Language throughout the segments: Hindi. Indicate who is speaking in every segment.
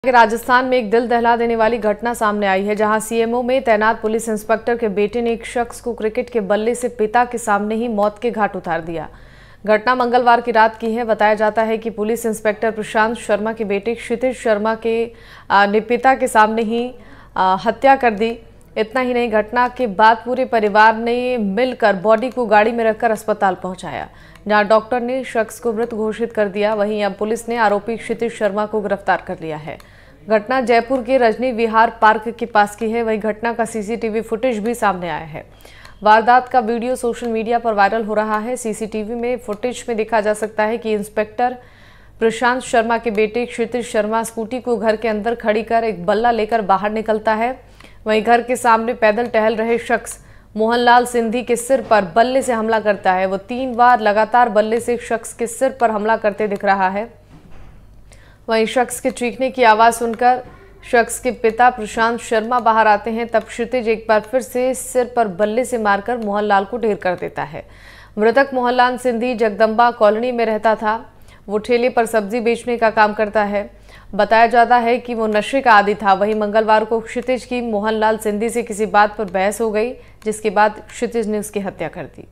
Speaker 1: राजस्थान में एक दिल दहला देने वाली घटना सामने आई है, जहां सीएमओ में तैनात पुलिस इंस्पेक्टर के बेटे ने एक शख्स को क्रिकेट के बल्ले से पिता के सामने ही मौत के घाट उतार दिया। घटना मंगलवार की रात की है। बताया जाता है कि पुलिस इंस्पेक्टर प्रशांत शर्मा के बेटे क्षितिज शर्मा के पिता के सामने ही हत्या कर दी। इतना ही नहीं, घटना के बाद पूरे परिवार ने मिलकर बॉडी को गाड़ी में रखकर अस्पताल पहुंचाया, जहां डॉक्टर ने शख्स को मृत घोषित कर दिया। वहीं अब पुलिस ने आरोपी क्षितिज शर्मा को गिरफ्तार कर लिया है। घटना जयपुर के रजनी विहार पार्क के पास की है। वहीं घटना का सीसीटीवी फुटेज भी सामने आया है। वारदात का वीडियो सोशल मीडिया पर वायरल हो रहा है। सीसीटीवी में फुटेज में देखा जा सकता है कि इंस्पेक्टर प्रशांत शर्मा के बेटे क्षितिज शर्मा स्कूटी को घर के अंदर खड़ी कर एक बल्ला लेकर बाहर निकलता है। वहीं घर के सामने पैदल टहल रहे शख्स मोहनलाल सिंधी के सिर पर बल्ले से हमला करता है। वो 3 बार लगातार बल्ले से शख्स के सिर पर हमला करते दिख रहा है। वहीं शख्स के चीखने की आवाज़ सुनकर शख्स के पिता प्रशांत शर्मा बाहर आते हैं। तब क्षितिज एक बार फिर से सिर पर बल्ले से मारकर मोहनलाल को ढेर कर देता है। मृतक मोहनलाल सिंधी जगदम्बा कॉलोनी में रहता था। वो ठेले पर सब्जी बेचने का काम करता है। बताया जाता है कि वो नशे का आदी था। वहीं मंगलवार को क्षितिज की मोहनलाल सिंधी से किसी बात पर बहस हो गई, जिसके बाद क्षितिज ने उसकी हत्या कर दी।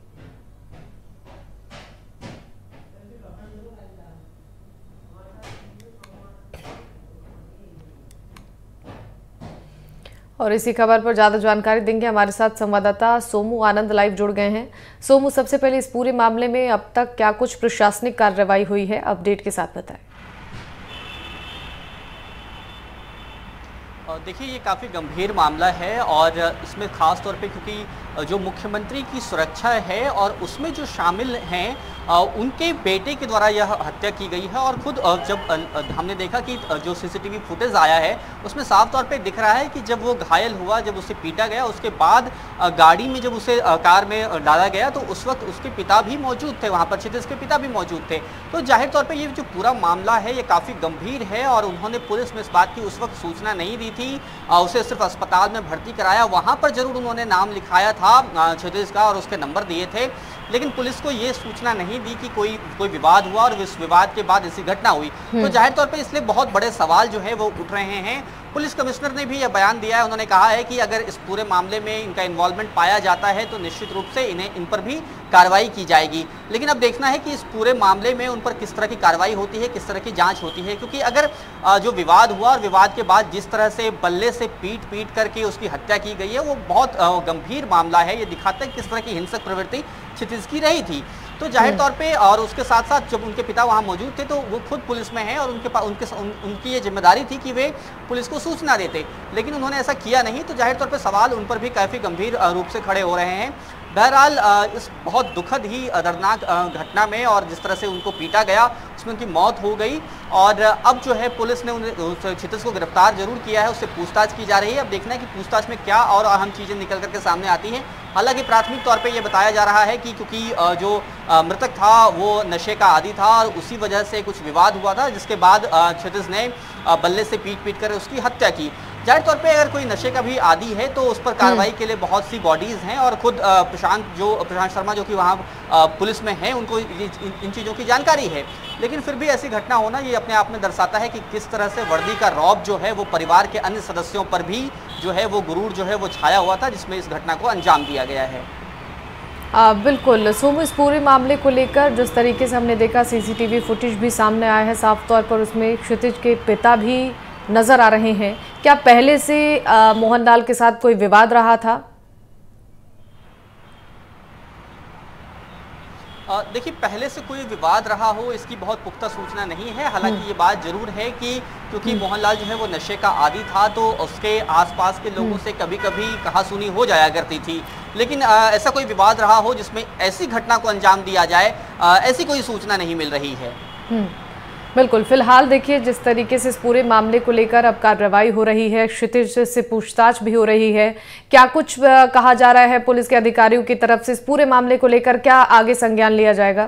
Speaker 1: और इसी खबर पर ज्यादा जानकारी देंगे हमारे साथ संवाददाता सोमू आनंद लाइव जुड़ गए हैं। सोमू, सबसे पहले इस पूरे मामले में अब तक क्या कुछ प्रशासनिक कार्रवाई हुई है, अपडेट के साथ बताएं।
Speaker 2: देखिए, ये काफ़ी गंभीर मामला है और इसमें ख़ास तौर पे क्योंकि जो मुख्यमंत्री की सुरक्षा है और उसमें जो शामिल हैं उनके बेटे के द्वारा यह हत्या की गई है। और खुद जब हमने देखा कि जो सीसीटीवी फुटेज आया है उसमें साफ तौर पे दिख रहा है कि जब वो घायल हुआ, जब उसे पीटा गया, उसके बाद गाड़ी में जब उसे कार में डाला गया तो उस वक्त उसके पिता भी मौजूद थे, वहाँ पर क्षितिज के पिता भी मौजूद थे। तो जाहिर तौर पर ये जो पूरा मामला है ये काफ़ी गंभीर है और उन्होंने पुलिस में इस बात की उस वक्त सूचना नहीं दी थी। उसे सिर्फ अस्पताल में भर्ती कराया, वहाँ पर जरूर उन्होंने नाम लिखाया था क्षितिज का और उसके नंबर दिए थे, लेकिन पुलिस को ये सूचना नहीं दी कि कोई विवाद हुआ और इस विवाद के बाद ऐसी घटना हुई। तो जाहिर तौर पे इसलिए बहुत बड़े सवाल जो है वो उठ रहे हैं। पुलिस कमिश्नर ने भी यह बयान दिया है। उन्होंने कहा है कि अगर इस पूरे मामले में इनका इन्वॉल्वमेंट पाया जाता है तो निश्चित रूप से इन पर भी कार्रवाई की जाएगी। लेकिन अब देखना है कि इस पूरे मामले में उन पर किस तरह की कार्रवाई होती है, किस तरह की जांच होती है, क्योंकि अगर जो विवाद हुआ और विवाद के बाद जिस तरह से बल्ले से पीट करके उसकी हत्या की गई है वो बहुत गंभीर मामला है। ये दिखाता है किस तरह की हिंसक प्रवृत्ति क्षितिज की रही थी। तो जाहिर तौर पे और उसके साथ साथ जब उनके पिता वहाँ मौजूद थे तो वो खुद पुलिस में हैं और उनकी ये जिम्मेदारी थी कि वे पुलिस को सूचना देते, लेकिन उन्होंने ऐसा किया नहीं। तो जाहिर तौर पे सवाल उन पर भी काफ़ी गंभीर रूप से खड़े हो रहे हैं। बहरहाल इस बहुत दुखद ही दर्दनाक घटना में और जिस तरह से उनको पीटा गया उसमें उनकी मौत हो गई और अब जो है पुलिस ने क्षितिज को गिरफ्तार जरूर किया है, उससे पूछताछ की जा रही है। अब देखना है कि पूछताछ में क्या और अहम चीज़ें निकल करके सामने आती हैं। हालांकि प्राथमिक तौर पे ये बताया जा रहा है कि क्योंकि जो मृतक था वो नशे का आदी था और उसी वजह से कुछ विवाद हुआ था, जिसके बाद क्षितिज ने बल्ले से पीट कर उसकी हत्या की। जाहिर तौर पे अगर कोई नशे का भी आदी है तो उस पर कार्रवाई के लिए बहुत सी बॉडीज़ हैं और खुद प्रशांत शर्मा जो कि वहाँ पुलिस में हैं उनको इन चीज़ों की जानकारी है। लेकिन फिर भी ऐसी घटना होना ये अपने आप में दर्शाता है कि किस तरह से वर्दी का रौब जो है वो परिवार के अन्य सदस्यों पर भी जो है वो गुरूर जो है वो छाया हुआ था, जिसमें इस घटना को अंजाम दिया गया है।
Speaker 1: बिल्कुल सोमू, इस पूरे मामले को लेकर जिस तरीके से हमने देखा सीसीटीवी फुटेज भी सामने आया है, साफ तौर पर उसमें क्षितिज के पिता भी नजर आ रहे हैं। क्या पहले से मोहनलाल के साथ कोई विवाद रहा था?
Speaker 2: देखिए, पहले से कोई विवाद रहा हो इसकी बहुत पुख्ता सूचना नहीं है। हालांकि ये बात जरूर है कि क्योंकि मोहनलाल जो है वो नशे का आदी था तो उसके आसपास के लोगों से कभी कभी कहासुनी हो जाया करती थी, लेकिन ऐसा कोई विवाद रहा हो जिसमें ऐसी घटना को अंजाम दिया जाए, ऐसी कोई सूचना नहीं मिल रही है।
Speaker 1: बिल्कुल, फिलहाल देखिए जिस तरीके से इस पूरे मामले को लेकर अब कार्रवाई हो रही है, क्षितिज से पूछताछ भी हो रही है, क्या कुछ कहा जा रहा है पुलिस के अधिकारियों की तरफ से? इस पूरे मामले को लेकर क्या आगे संज्ञान लिया जाएगा?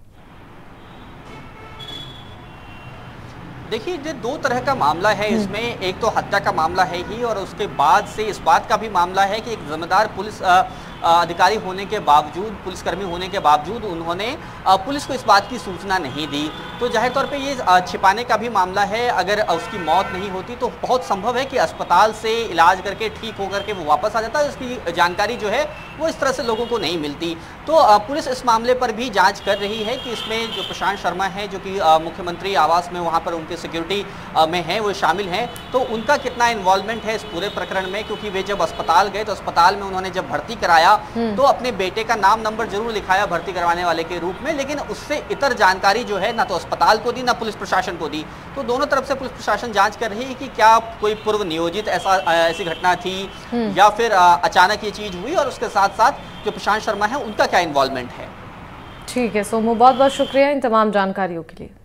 Speaker 2: देखिए, ये 2 तरह का मामला है इसमें। एक तो हत्या का मामला है ही और उसके बाद से इस बात का भी मामला है कि एक जिम्मेदार पुलिस अधिकारी होने के बावजूद, पुलिसकर्मी होने के बावजूद उन्होंने पुलिस को इस बात की सूचना नहीं दी। तो जाहिर तौर पे ये छिपाने का भी मामला है। अगर उसकी मौत नहीं होती तो बहुत संभव है कि अस्पताल से इलाज करके ठीक होकर के वो वापस आ जाता है। उसकी जानकारी जो है वो इस तरह से लोगों को नहीं मिलती। तो पुलिस इस मामले पर भी जांच कर रही है कि इसमें जो प्रशांत शर्मा है, जो कि मुख्यमंत्री आवास में वहाँ पर उनके सिक्योरिटी में है, वो शामिल हैं, तो उनका कितना इन्वॉल्वमेंट है इस पूरे प्रकरण में। क्योंकि वे जब अस्पताल गए तो अस्पताल में उन्होंने जब भर्ती कराया तो अपने बेटे का नाम नंबर जरूर लिखाया भर्ती करवाने वाले के रूप में, लेकिन उससे इतर जानकारी जो है ना तो अस्पताल को दी ना पुलिस प्रशासन को दी। तो दोनों तरफ से पुलिस प्रशासन जांच कर रही है कि क्या कोई पूर्व नियोजित ऐसी घटना थी या फिर अचानक ये चीज हुई, और उसके साथ साथ जो प्रशांत शर्मा है उनका क्या इन्वॉल्वमेंट है।
Speaker 1: ठीक है सोमू, बहुत बहुत शुक्रिया इन तमाम जानकारियों के लिए।